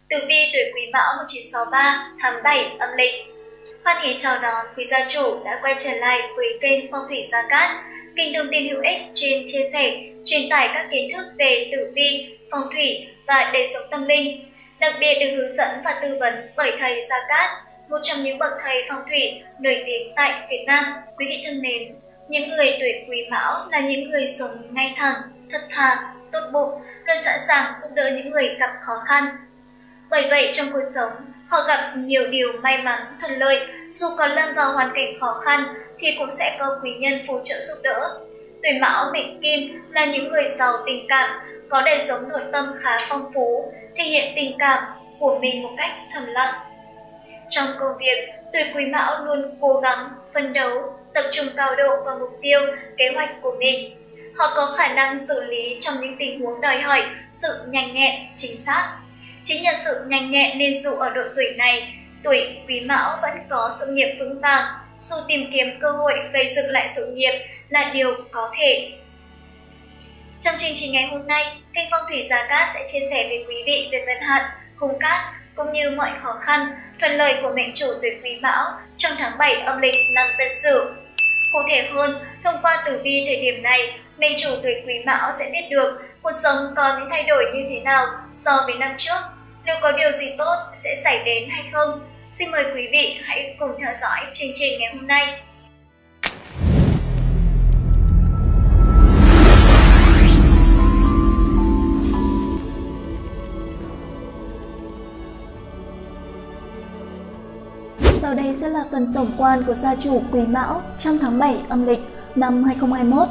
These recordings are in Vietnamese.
Tử vi tuổi Quý Mão 1963 tháng 7 âm lịch. Hoan hỉ chào đón quý gia chủ đã quay trở lại với kênh Phong thủy Gia Cát, kênh thông tin hữu ích chuyên chia sẻ, truyền tải các kiến thức về tử vi, phong thủy và đời sống tâm linh. Đặc biệt được hướng dẫn và tư vấn bởi thầy Gia Cát, một trong những bậc thầy phong thủy nổi tiếng tại Việt Nam. Quý vị thân mến, những người tuổi Quý Mão là những người sống ngay thẳng, thật thà, tốt bụng, luôn sẵn sàng giúp đỡ những người gặp khó khăn. Bởi vậy trong cuộc sống, họ gặp nhiều điều may mắn, thuận lợi, dù có lâm vào hoàn cảnh khó khăn thì cũng sẽ có quý nhân phù trợ giúp đỡ. Tuổi Mão mệnh Kim là những người giàu tình cảm, có đời sống nội tâm khá phong phú, thể hiện tình cảm của mình một cách thầm lặng. Trong công việc, tuổi Quý Mão luôn cố gắng, phấn đấu, tập trung cao độ vào mục tiêu, kế hoạch của mình. Họ có khả năng xử lý trong những tình huống đòi hỏi sự nhanh nhẹn, chính xác. Chính nhờ sự nhanh nhẹn nên dù ở độ tuổi này, tuổi Quý Mão vẫn có sự nghiệp vững vàng, dù tìm kiếm cơ hội gây dựng lại sự nghiệp là điều có thể. Trong chương trình ngày hôm nay, kênh Phong thủy Gia Cát sẽ chia sẻ với quý vị về vận hạn, hung cát cũng như mọi khó khăn, thuận lợi của mệnh chủ tuổi Quý Mão trong tháng 7 âm lịch năm Tân Sửu. Cụ thể hơn, thông qua tử vi thời điểm này, mệnh chủ tuổi Quý Mão sẽ biết được cuộc sống có những thay đổi như thế nào so với năm trước, liệu có điều gì tốt sẽ xảy đến hay không. Xin mời quý vị hãy cùng theo dõi chương trình ngày hôm nay. Sau đây sẽ là phần tổng quan của gia chủ Quý Mão trong tháng 7 âm lịch năm 2021.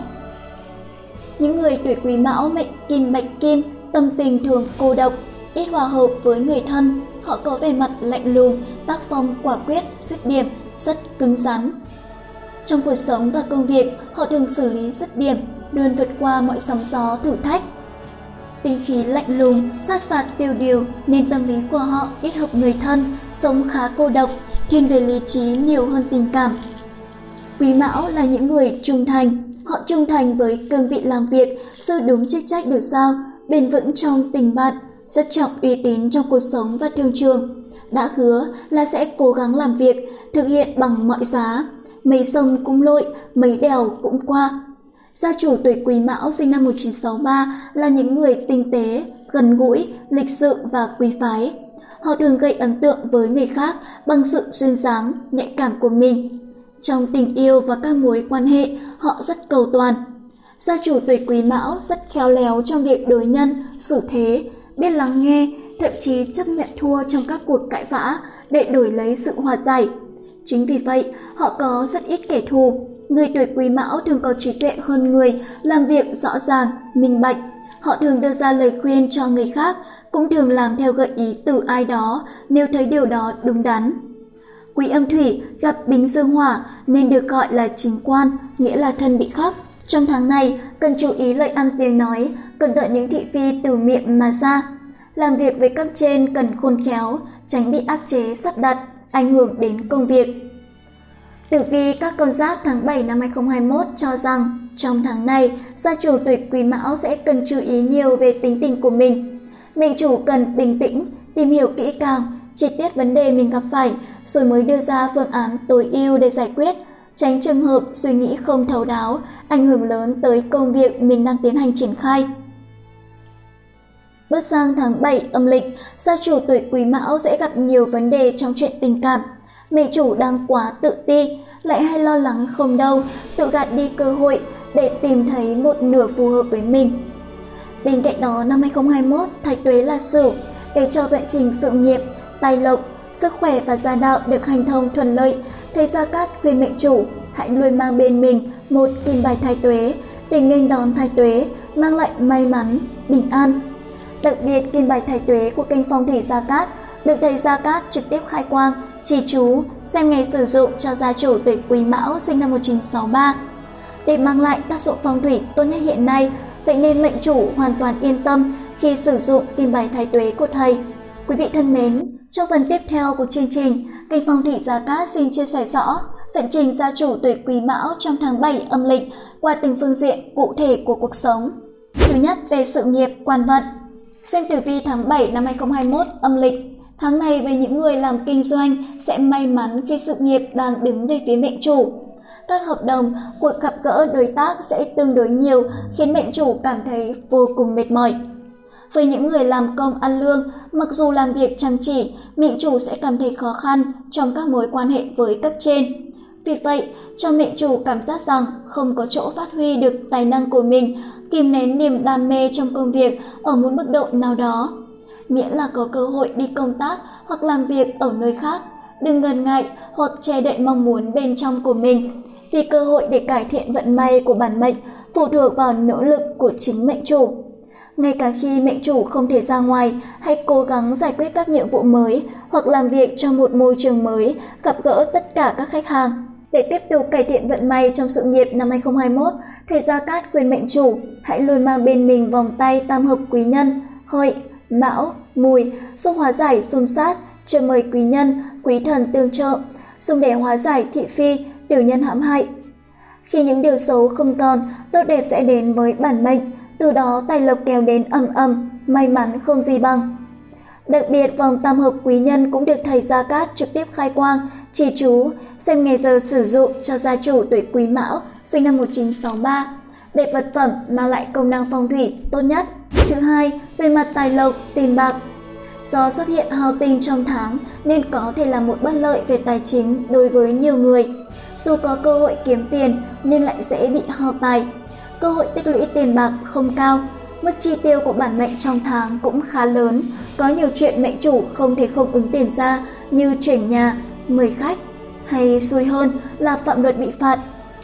Những người tuổi Quý Mão mệnh Kim Bạch Kim, tâm tình thường cô độc, ít hòa hợp với người thân. Họ có vẻ mặt lạnh lùng, tác phong quả quyết, dứt điểm, rất cứng rắn. Trong cuộc sống và công việc, họ thường xử lý dứt điểm, luôn vượt qua mọi sóng gió thử thách. Tính khí lạnh lùng, sát phạt tiêu điều nên tâm lý của họ ít hợp người thân, sống khá cô độc, thiên về lý trí nhiều hơn tình cảm. Quý Mão là những người trung thành, họ trung thành với cương vị làm việc, giữ đúng chức trách được giao, bền vững trong tình bạn, rất trọng uy tín trong cuộc sống và thương trường. Đã hứa là sẽ cố gắng làm việc, thực hiện bằng mọi giá, mấy sông cũng lội, mấy đèo cũng qua. Gia chủ tuổi Quý Mão sinh năm 1963 là những người tinh tế, gần gũi, lịch sự và quý phái. Họ thường gây ấn tượng với người khác bằng sự duyên dáng, nhạy cảm của mình. Trong tình yêu và các mối quan hệ, họ rất cầu toàn. Gia chủ tuổi Quý Mão rất khéo léo trong việc đối nhân, xử thế, biết lắng nghe, thậm chí chấp nhận thua trong các cuộc cãi vã để đổi lấy sự hòa giải. Chính vì vậy, họ có rất ít kẻ thù. Người tuổi Quý Mão thường có trí tuệ hơn người, làm việc rõ ràng, minh bạch. Họ thường đưa ra lời khuyên cho người khác, cũng thường làm theo gợi ý từ ai đó nếu thấy điều đó đúng đắn. Quý Âm Thủy gặp Bính Dương Hỏa nên được gọi là chính quan, nghĩa là thân bị khắc. Trong tháng này, cần chú ý lời ăn tiếng nói, cẩn thận những thị phi từ miệng mà ra. Làm việc với cấp trên cần khôn khéo, tránh bị áp chế sắp đặt, ảnh hưởng đến công việc. Tử vi các con giáp tháng 7 năm 2021 cho rằng trong tháng này, gia chủ tuổi Quý Mão sẽ cần chú ý nhiều về tính tình của mình. Mệnh chủ cần bình tĩnh, tìm hiểu kỹ càng, chi tiết vấn đề mình gặp phải, rồi mới đưa ra phương án tối ưu để giải quyết, tránh trường hợp suy nghĩ không thấu đáo, ảnh hưởng lớn tới công việc mình đang tiến hành triển khai. Bước sang tháng 7 âm lịch, gia chủ tuổi Quý Mão sẽ gặp nhiều vấn đề trong chuyện tình cảm. Mệnh chủ đang quá tự ti, lại hay lo lắng không đâu, tự gạt đi cơ hội để tìm thấy một nửa phù hợp với mình. Bên cạnh đó, năm 2021, Thái Tuế là Sửu, để cho vận trình sự nghiệp, tài lộc, sức khỏe và gia đạo được hành thông thuận lợi. Thầy Gia Cát khuyên mệnh chủ hãy luôn mang bên mình một kim bài Thái Tuế để nghênh đón Thái Tuế, mang lại may mắn, bình an. Đặc biệt, kim bài Thái Tuế của kênh Phong thủy Gia Cát được thầy Gia Cát trực tiếp khai quang, chỉ chú, xem ngày sử dụng cho gia chủ tuổi Quý Mão sinh năm 1963. Để mang lại tác dụng phong thủy tốt nhất hiện nay, vậy nên mệnh chủ hoàn toàn yên tâm khi sử dụng kim bài Thái Tuế của thầy. Quý vị thân mến, trong phần tiếp theo của chương trình, kênh Phong thủy Gia Cát xin chia sẻ rõ vận trình gia chủ tuổi Quý Mão trong tháng 7 âm lịch qua từng phương diện cụ thể của cuộc sống. Thứ nhất, về sự nghiệp, quan vận. Xem tử vi tháng 7 năm 2021 âm lịch. Tháng này với những người làm kinh doanh sẽ may mắn khi sự nghiệp đang đứng về phía mệnh chủ. Các hợp đồng, cuộc gặp gỡ đối tác sẽ tương đối nhiều khiến mệnh chủ cảm thấy vô cùng mệt mỏi. Với những người làm công ăn lương, mặc dù làm việc chăm chỉ, mệnh chủ sẽ cảm thấy khó khăn trong các mối quan hệ với cấp trên. Vì vậy, cho mệnh chủ cảm giác rằng không có chỗ phát huy được tài năng của mình, kìm nén niềm đam mê trong công việc ở một mức độ nào đó. Miễn là có cơ hội đi công tác hoặc làm việc ở nơi khác, đừng ngần ngại hoặc che đậy mong muốn bên trong của mình. Vì cơ hội để cải thiện vận may của bản mệnh phụ thuộc vào nỗ lực của chính mệnh chủ. Ngay cả khi mệnh chủ không thể ra ngoài, hãy cố gắng giải quyết các nhiệm vụ mới hoặc làm việc trong một môi trường mới, gặp gỡ tất cả các khách hàng. Để tiếp tục cải thiện vận may trong sự nghiệp năm 2021, thầy Gia Cát khuyên mệnh chủ hãy luôn mang bên mình vòng tay tam hợp quý nhân, hợi, mão, mùi, giúp hóa giải xung sát, trợ mời quý nhân, quý thần tương trợ, dùng để hóa giải thị phi, tiểu nhân hãm hại. Khi những điều xấu không còn, tốt đẹp sẽ đến với bản mệnh, từ đó tài lộc kéo đến ầm ầm, may mắn không gì bằng. Đặc biệt, vòng tam hợp quý nhân cũng được thầy Gia Cát trực tiếp khai quang, chỉ chú, xem ngày giờ sử dụng cho gia chủ tuổi Quý Mão, sinh năm 1963, để vật phẩm mang lại công năng phong thủy tốt nhất. Thứ hai, về mặt tài lộc, tiền bạc. Do xuất hiện hao tinh trong tháng nên có thể là một bất lợi về tài chính đối với nhiều người. Dù có cơ hội kiếm tiền nhưng lại dễ bị hao tài. Cơ hội tích lũy tiền bạc không cao. Mức chi tiêu của bản mệnh trong tháng cũng khá lớn. Có nhiều chuyện mệnh chủ không thể không ứng tiền ra như chuyển nhà, mời khách, hay xui hơn là phạm luật bị phạt.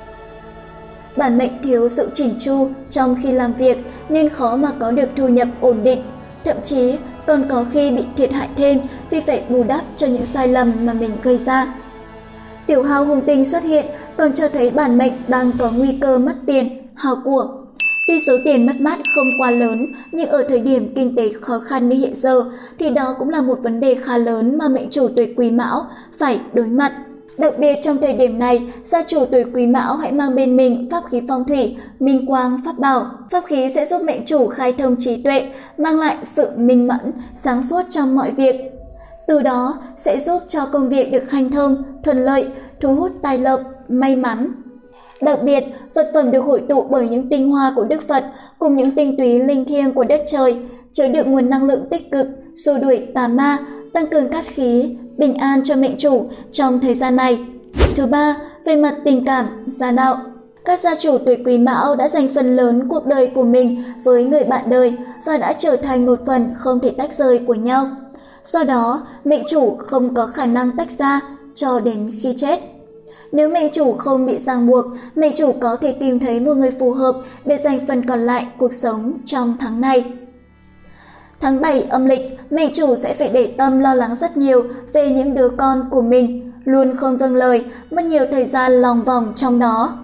Bản mệnh thiếu sự chỉn chu trong khi làm việc nên khó mà có được thu nhập ổn định. Thậm chí còn có khi bị thiệt hại thêm vì phải bù đắp cho những sai lầm mà mình gây ra. Tiểu hao hung tinh xuất hiện còn cho thấy bản mệnh đang có nguy cơ mất tiền, hao của. Tuy số tiền mất mát không quá lớn, nhưng ở thời điểm kinh tế khó khăn như hiện giờ thì đó cũng là một vấn đề khá lớn mà mệnh chủ tuổi Quý Mão phải đối mặt. Đặc biệt trong thời điểm này, gia chủ tuổi Quý Mão hãy mang bên mình pháp khí phong thủy, minh quang, pháp bảo. Pháp khí sẽ giúp mệnh chủ khai thông trí tuệ, mang lại sự minh mẫn, sáng suốt trong mọi việc. Từ đó sẽ giúp cho công việc được hanh thông, thuận lợi, thu hút tài lộc, may mắn. Đặc biệt, vật phẩm được hội tụ bởi những tinh hoa của Đức Phật cùng những tinh túy linh thiêng của đất trời, chứa đựng nguồn năng lượng tích cực, xua đuổi tà ma, tăng cường cát khí, bình an cho mệnh chủ trong thời gian này. Thứ ba, về mặt tình cảm, gia đạo. Các gia chủ tuổi Quý Mão đã dành phần lớn cuộc đời của mình với người bạn đời và đã trở thành một phần không thể tách rời của nhau. Do đó, mệnh chủ không có khả năng tách ra cho đến khi chết. Nếu mệnh chủ không bị ràng buộc, mệnh chủ có thể tìm thấy một người phù hợp để dành phần còn lại cuộc sống trong tháng này. Tháng 7 âm lịch, mệnh chủ sẽ phải để tâm lo lắng rất nhiều về những đứa con của mình, luôn không vâng lời, mất nhiều thời gian lòng vòng trong đó.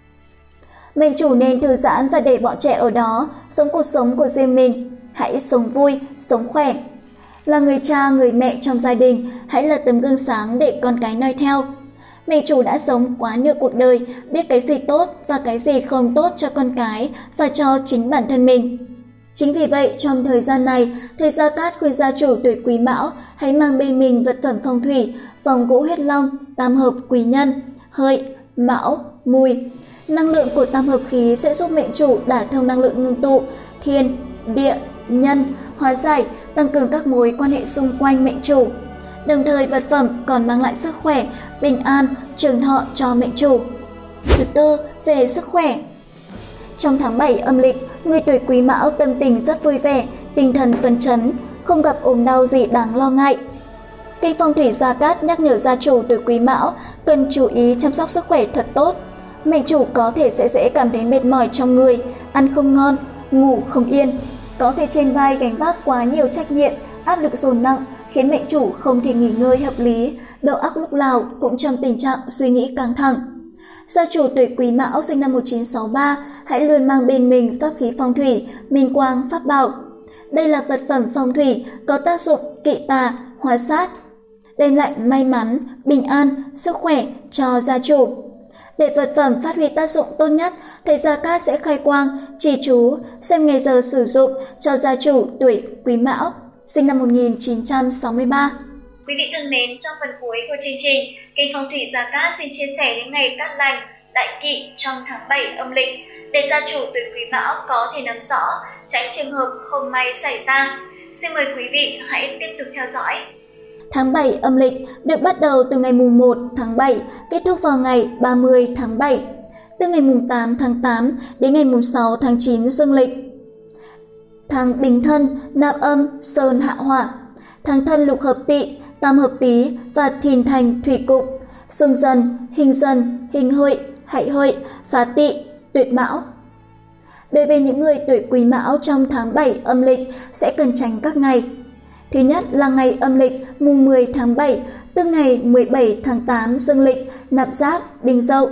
Mệnh chủ nên thư giãn và để bọn trẻ ở đó, sống cuộc sống của riêng mình. Hãy sống vui, sống khỏe. Là người cha, người mẹ trong gia đình, hãy là tấm gương sáng để con cái noi theo. Mệnh chủ đã sống quá nửa cuộc đời, biết cái gì tốt và cái gì không tốt cho con cái và cho chính bản thân mình. Chính vì vậy, trong thời gian này, thầy Gia Cát khuyên gia chủ tuổi Quý Mão hãy mang bên mình vật phẩm phong thủy, vòng gỗ huyết long, tam hợp quý nhân, hợi, mão, mùi. Năng lượng của tam hợp khí sẽ giúp mệnh chủ đả thông năng lượng ngưng tụ, thiên, địa, nhân, hóa giải, tăng cường các mối quan hệ xung quanh mệnh chủ. Đồng thời vật phẩm còn mang lại sức khỏe, bình an, trường thọ cho mệnh chủ. Thứ tư, về sức khỏe. Trong tháng 7 âm lịch, người tuổi Quý Mão tâm tình rất vui vẻ, tinh thần phấn chấn, không gặp ốm đau gì đáng lo ngại. Kênh Phong thủy Gia Cát nhắc nhở gia chủ tuổi Quý Mão cần chú ý chăm sóc sức khỏe thật tốt. Mệnh chủ có thể sẽ dễ cảm thấy mệt mỏi trong người, ăn không ngon, ngủ không yên. Có thể trên vai gánh vác quá nhiều trách nhiệm, áp lực dồn nặng khiến mệnh chủ không thể nghỉ ngơi hợp lý, đầu óc lúc nào cũng trong tình trạng suy nghĩ căng thẳng. Gia chủ tuổi Quý Mão sinh năm 1963 hãy luôn mang bên mình pháp khí phong thủy, minh quang, pháp bảo. Đây là vật phẩm phong thủy có tác dụng kỵ tà, hóa sát, đem lại may mắn, bình an, sức khỏe cho gia chủ. Để vật phẩm phát huy tác dụng tốt nhất, thầy Gia Cát sẽ khai quang, chỉ chú, xem ngày giờ sử dụng cho gia chủ tuổi Quý Mão, sinh năm 1963. Quý vị thân mến, trong phần cuối của chương trình, kênh Phong thủy Gia Cát xin chia sẻ những ngày cát lành, đại kỵ trong tháng 7 âm lịch để gia chủ tuổi Quý Mão có thể nắm rõ, tránh trường hợp không may xảy ra. Xin mời quý vị hãy tiếp tục theo dõi. Tháng 7 âm lịch được bắt đầu từ ngày mùng 1 tháng 7, kết thúc vào ngày 30 tháng 7, từ ngày mùng 8 tháng 8 đến ngày mùng 6 tháng 9 dương lịch. Tháng Bính Thân, Nạp Âm, Sơn Hạ Hỏa. Tháng Thân lục hợp Tỵ, tam hợp Tý và Thìn Thành thủy cục, xung Dần, Hình Hợi, Hại Hợi, Phá Tỵ, Tuyệt Mão. Đối với những người tuổi Quý Mão trong tháng 7 âm lịch sẽ cần tránh các ngày. Thứ nhất là ngày âm lịch mùng 10 tháng 7, tức ngày 17 tháng 8 dương lịch, Nạp Giáp, Đinh Dậu.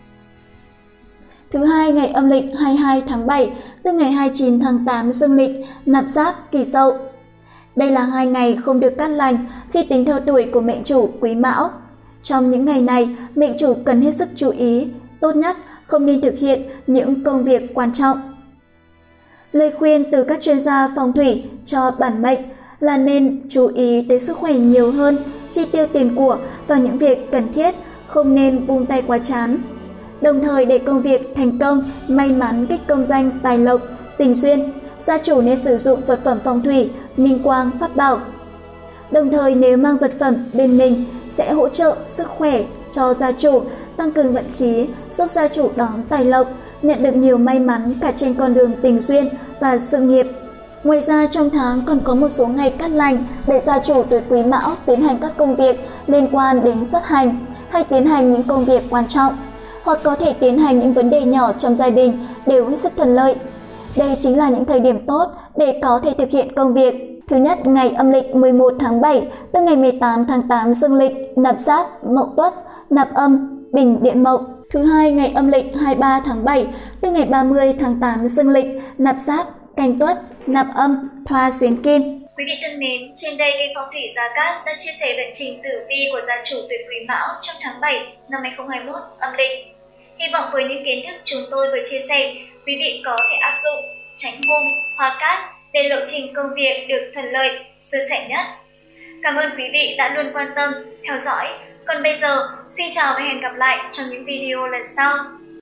Thứ hai, ngày âm lịch 22 tháng 7, tức ngày 29 tháng 8 dương lịch, Nạp Giáp, Kỷ Dậu. Đây là 2 ngày không được cát lành khi tính theo tuổi của mệnh chủ Quý Mão. Trong những ngày này, mệnh chủ cần hết sức chú ý, tốt nhất không nên thực hiện những công việc quan trọng. Lời khuyên từ các chuyên gia phong thủy cho bản mệnh là nên chú ý đến sức khỏe nhiều hơn, chi tiêu tiền của và những việc cần thiết, không nên vung tay quá chán. Đồng thời để công việc thành công, may mắn, kích công danh, tài lộc, tình duyên, gia chủ nên sử dụng vật phẩm phong thủy, minh quang, pháp bảo. Đồng thời nếu mang vật phẩm bên mình sẽ hỗ trợ sức khỏe cho gia chủ, tăng cường vận khí, giúp gia chủ đón tài lộc, nhận được nhiều may mắn cả trên con đường tình duyên và sự nghiệp. Ngoài ra trong tháng còn có một số ngày cát lành để gia chủ tuổi Quý Mão tiến hành các công việc liên quan đến xuất hành hay tiến hành những công việc quan trọng, hoặc có thể tiến hành những vấn đề nhỏ trong gia đình đều hết sức thuận lợi. Đây chính là những thời điểm tốt để có thể thực hiện công việc. Thứ nhất, ngày âm lịch 11 tháng 7, tức ngày 18 tháng 8 dương lịch, Nạp Giáp, Mậu Tuất, Nạp Âm, Bình Địa Mậu. Thứ hai, ngày âm lịch 23 tháng 7, tức ngày 30 tháng 8 dương lịch, Nạp Giáp, Canh Tuất, Nạp Âm, Thoa Xuyến Kim. Quý vị thân mến, trên đây kênh Phong thủy Gia Cát đã chia sẻ vận trình tử vi của gia chủ tuổi Quý Mão trong tháng 7 năm 2021 âm lịch. Hy vọng với những kiến thức chúng tôi vừa chia sẻ, quý vị có thể áp dụng, tránh hung, hóa cát để lộ trình công việc được thuận lợi, suôn sẻ nhất. Cảm ơn quý vị đã luôn quan tâm, theo dõi. Còn bây giờ, xin chào và hẹn gặp lại trong những video lần sau.